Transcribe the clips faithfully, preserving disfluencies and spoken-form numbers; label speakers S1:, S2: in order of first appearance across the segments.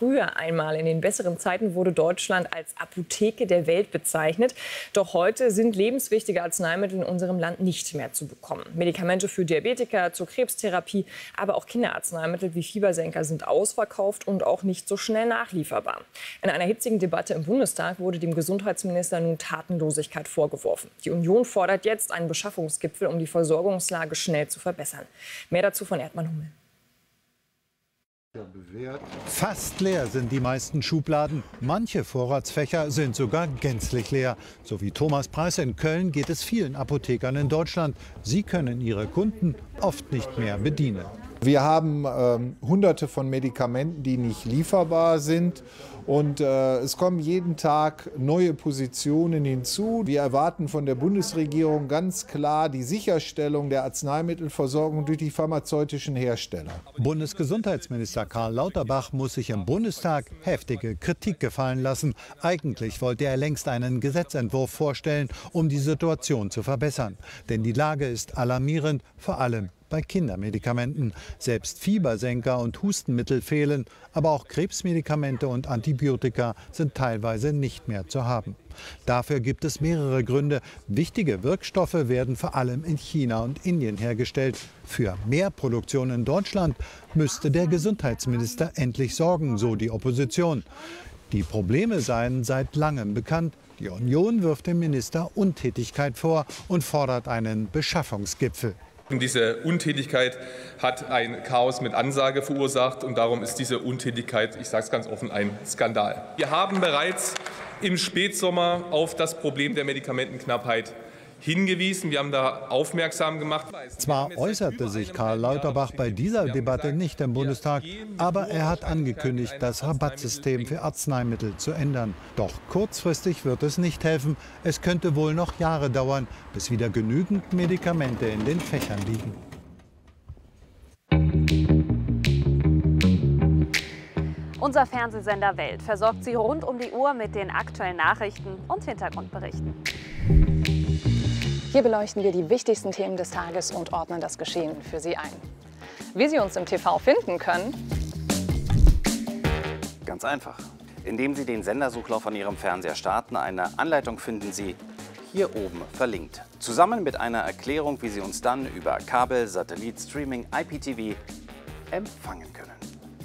S1: Früher einmal, in den besseren Zeiten, wurde Deutschland als Apotheke der Welt bezeichnet. Doch heute sind lebenswichtige Arzneimittel in unserem Land nicht mehr zu bekommen. Medikamente für Diabetiker, zur Krebstherapie, aber auch Kinderarzneimittel wie Fiebersenker sind ausverkauft und auch nicht so schnell nachlieferbar. In einer hitzigen Debatte im Bundestag wurde dem Gesundheitsminister nun Tatenlosigkeit vorgeworfen. Die Union fordert jetzt einen Beschaffungsgipfel, um die Versorgungslage schnell zu verbessern. Mehr dazu von Erdmann Hummel.
S2: Fast leer sind die meisten Schubladen. Manche Vorratsfächer sind sogar gänzlich leer. So wie Thomas Preis in Köln geht es vielen Apothekern in Deutschland. Sie können ihre Kunden oft nicht mehr bedienen.
S3: Wir haben ähm, Hunderte von Medikamenten, die nicht lieferbar sind. Und äh, es kommen jeden Tag neue Positionen hinzu. Wir erwarten von der Bundesregierung ganz klar die Sicherstellung der Arzneimittelversorgung durch die pharmazeutischen Hersteller.
S2: Bundesgesundheitsminister Karl Lauterbach muss sich im Bundestag heftige Kritik gefallen lassen. Eigentlich wollte er längst einen Gesetzentwurf vorstellen, um die Situation zu verbessern. Denn die Lage ist alarmierend, vor allem bei Kindermedikamenten. Selbst Fiebersenker und Hustenmittel fehlen, aber auch Krebsmedikamente und Antibiotika sind teilweise nicht mehr zu haben. Dafür gibt es mehrere Gründe. Wichtige Wirkstoffe werden vor allem in China und Indien hergestellt. Für mehr Produktion in Deutschland müsste der Gesundheitsminister endlich sorgen, so die Opposition. Die Probleme seien seit langem bekannt. Die Union wirft dem Minister Untätigkeit vor und fordert einen Beschaffungsgipfel.
S4: Diese Untätigkeit hat ein Chaos mit Ansage verursacht und darum ist diese Untätigkeit, ich sage es ganz offen, ein Skandal. Wir haben bereits im Spätsommer auf das Problem der Medikamentenknappheit hingewiesen. Wir haben da aufmerksam gemacht.
S2: Zwar äußerte sich Karl Lauterbach bei dieser Debatte nicht im Bundestag, aber er hat angekündigt, das Rabattsystem für Arzneimittel zu ändern. Doch kurzfristig wird es nicht helfen. Es könnte wohl noch Jahre dauern, bis wieder genügend Medikamente in den Fächern liegen.
S5: Unser Fernsehsender Welt versorgt Sie rund um die Uhr mit den aktuellen Nachrichten und Hintergrundberichten.
S6: Hier beleuchten wir die wichtigsten Themen des Tages und ordnen das Geschehen für Sie ein. Wie Sie uns im T V finden können?
S7: Ganz einfach. Indem Sie den Sendersuchlauf an Ihrem Fernseher starten, eine Anleitung finden Sie hier oben verlinkt. Zusammen mit einer Erklärung, wie Sie uns dann über Kabel, Satellit, Streaming, I P T V empfangen können.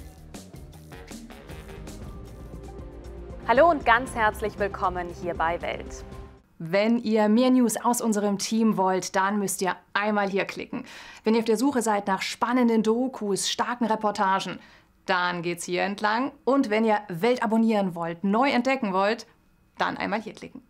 S5: Hallo und ganz herzlich willkommen hier bei Welt.
S6: Wenn ihr mehr News aus unserem Team wollt, dann müsst ihr einmal hier klicken. Wenn ihr auf der Suche seid nach spannenden Dokus, starken Reportagen, dann geht's hier entlang. Und wenn ihr Welt abonnieren wollt, neu entdecken wollt, dann einmal hier klicken.